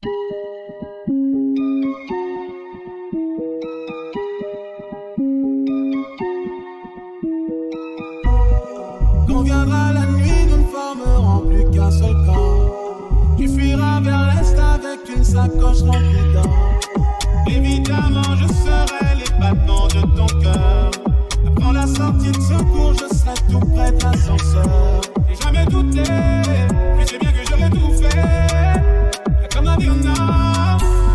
Quand viendra la nuit, nous ne formerons plus qu'un seul corps. Tu fuiras vers l'est avec une sacoche remplie d'or. Évidemment, je serai les battements de ton cœur. Après la sortie de secours, je serai tout près de l'ascenseur. J'ai jamais douté, tu sais bien que j'aurais tout fait. Comme la vie en a.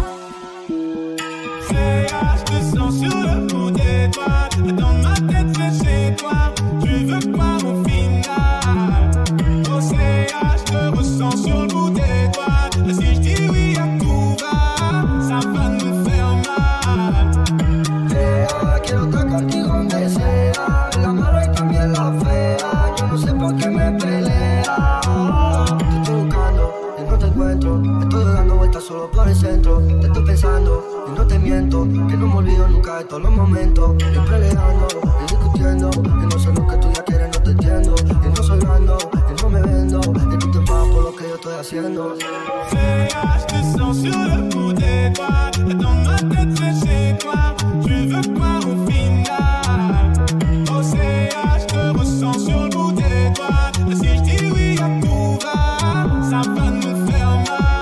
Je te sens sur le bout des doigts. Dans ma tête, c'est chez toi. Tu veux quoi au final? OCH, je te ressens sur le bout des doigts. Si je dis oui à tout va, ça va me faire mal. Quiero estar contigo donde sea, la mala y también la fea. Yo no sé por qué me pelea. Te estoy buscando y no te encuentro. Estoy dando vueltas solo por el centro. Te estoy pensando y no te miento, que no me olvido nunca de todos los momentos. Siempre peleando y discutiendo, y no sé lo que tú ya quieres, no te entiendo. Y no soy blando, y no me vendo, y tú te pagas por lo que yo estoy haciendo. Je te sens sur le bout des doigts. Dans ma tête, c'est chez toi. Tu veux quoi au final? OCH, je te ressens sur le bout des doigts. Si je dis oui à tout va, ça va me faire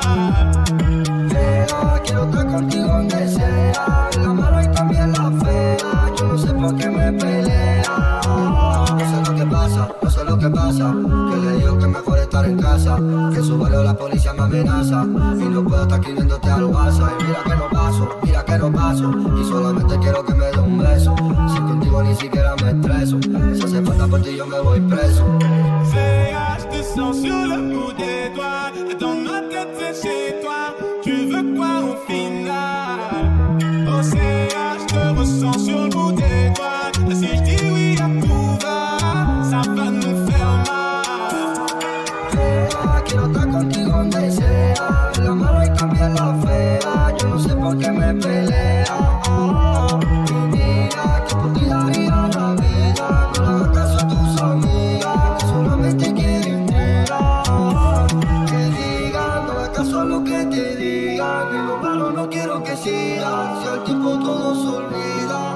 mal. Quiero estar contigo donde sea, la mala y también la fea. Yo no sé por qué me pelea. No sé lo que pasa, no sé lo que pasa. Que le digo que mejor estar en casa, que su barrio la policía me amenaza. Y no puedo estar escribiéndote al WhatsApp. Y mira que no paso, mira que no paso. Y solamente quiero que me dé un beso. Si contigo ni siquiera me estreso. Si hace falta por ti yo me voy preso. Je te sens sur le bout des doigts. Dans ma tête, c'est chez toi. Tu veux quoi au final? OCH, je te ressens sur le bout des doigts. Si je dis oui à tout va, ça va me faire mal. Quiero estar contigo donde sea, la mala y también la fea. Yo no sé por qué me pelea. Y mira que por ti daría la vida. No le hagas caso a tus amigas, que solamente quieren mirar. Que digan, no hagas caso a lo que te digan. Que lo malo no quiero que sigan, si al tiempo todo se olvida.